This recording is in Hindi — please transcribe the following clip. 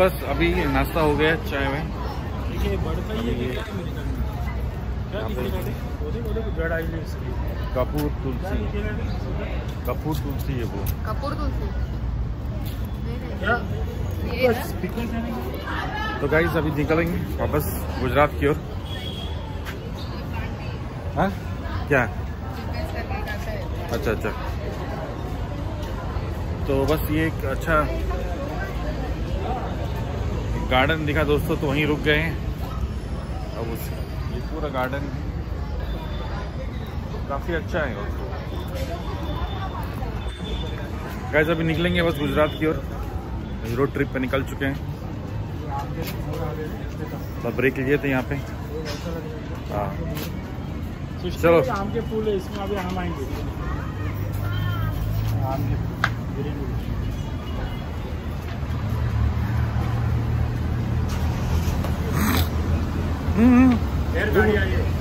बस अभी नाश्ता हो गया, चाय में कपूर तुलसी है वो। कपूर तुलसी तो गाइस अभी निकलेंगे वापस गुजरात की ओर। हाँ क्या? अच्छा। तो बस ये एक अच्छा गार्डन दिखा दोस्तों, तो वहीं रुक गए हैं। अब ये पूरा गार्डन काफी अच्छा है दोस्तों। गाइस अभी निकलेंगे बस गुजरात की ओर, रोड ट्रिप पे निकल चुके हैं। तो ब्रेक लिए थे यहाँ पे। हाँ चलो। आम के फूल है इसमें, अभी हम आएंगे। आम के गाड़ी आई है।